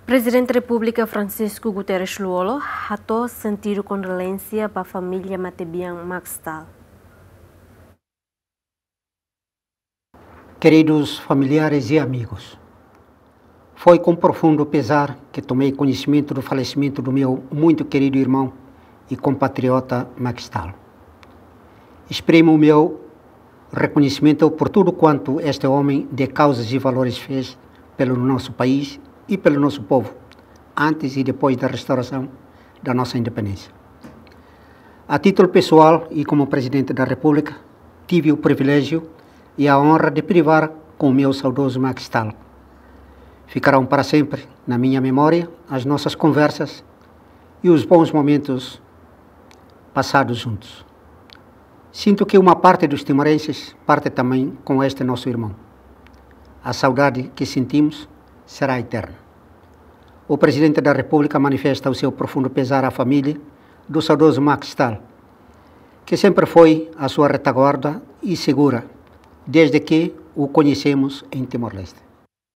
Presidente da República Francisco Guterres Luolo atou sentir condolência para a família Matebian Maxtal. Queridos familiares e amigos, foi com profundo pesar que tomei conhecimento do falecimento do meu muito querido irmão e compatriota Maxtal. Exprimo o meu reconhecimento por tudo quanto este homem de causas e valores fez pelo nosso país e pelo nosso povo, antes e depois da restauração da nossa independência. A título pessoal e como Presidente da República, tive o privilégio e a honra de privar com o meu saudoso Maxtal. Ficarão para sempre na minha memória as nossas conversas e os bons momentos passados juntos. Sinto que uma parte dos timorenses parte também com este nosso irmão. A saudade que sentimos será eterna. O Presidente da República manifesta o seu profundo pesar à família do saudoso Maxtal, que sempre foi a sua retaguarda e segura, desde que o conhecemos em Timor-Leste.